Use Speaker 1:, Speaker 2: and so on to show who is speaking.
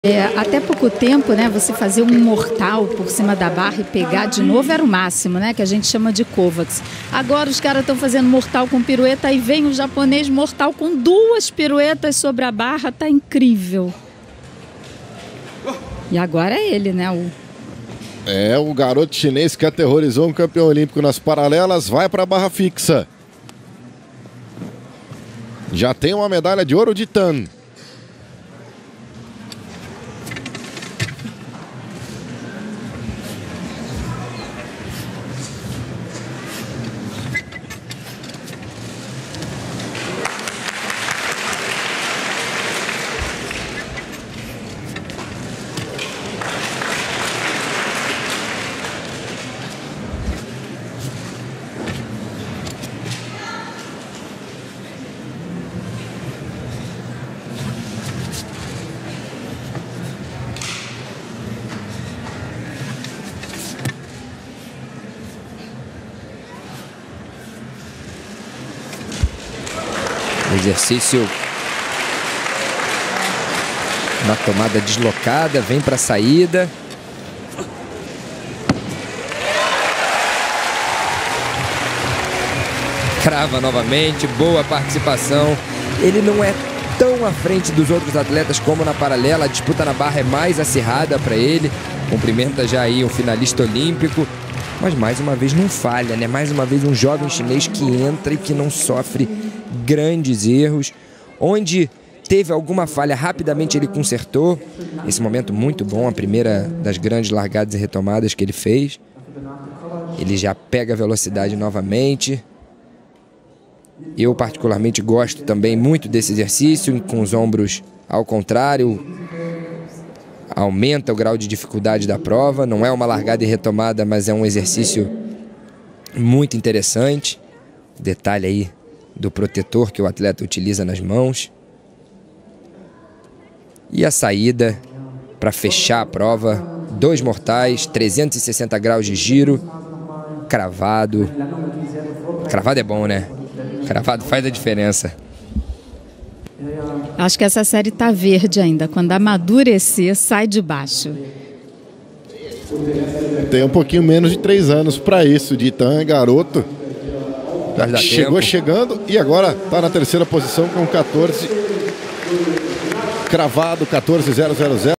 Speaker 1: Até pouco tempo, né, você fazer um mortal por cima da barra e pegar de novo era o máximo, né, que a gente chama de Kovacs. Agora os caras estão fazendo mortal com pirueta e vem o japonês mortal com 2 piruetas sobre a barra, tá incrível. E agora é ele, né,
Speaker 2: o garoto chinês que aterrorizou um campeão olímpico nas paralelas, vai para a barra fixa. Já tem uma medalha de ouro de Tan.
Speaker 3: Exercício na tomada deslocada, vem para a saída. Crava novamente, boa participação. Ele não é tão à frente dos outros atletas como na paralela. A disputa na barra é mais acirrada para ele. Cumprimenta já aí um finalista olímpico. Mas mais uma vez não falha, né? Mais uma vez um jovem chinês que entra e que não sofre grandes erros. Onde teve alguma falha, rapidamente ele consertou. Esse momento muito bom, a primeira das grandes largadas e retomadas que ele fez. Ele já pega a velocidade novamente. Eu particularmente gosto também muito desse exercício, com os ombros ao contrário. Aumenta o grau de dificuldade da prova. Não é uma largada e retomada, mas é um exercício muito interessante. Detalhe aí do protetor que o atleta utiliza nas mãos. E a saída para fechar a prova. 2 mortais, 360 graus de giro. Cravado. Cravado é bom, né? Cravado faz a diferença.
Speaker 1: Acho que essa série tá verde ainda. Quando amadurecer, sai de baixo.
Speaker 2: Tem um pouquinho menos de 3 anos para isso. De Tan, garoto. Chegou tempo. Chegando e agora está na 3ª posição com 14. Cravado, 14.000.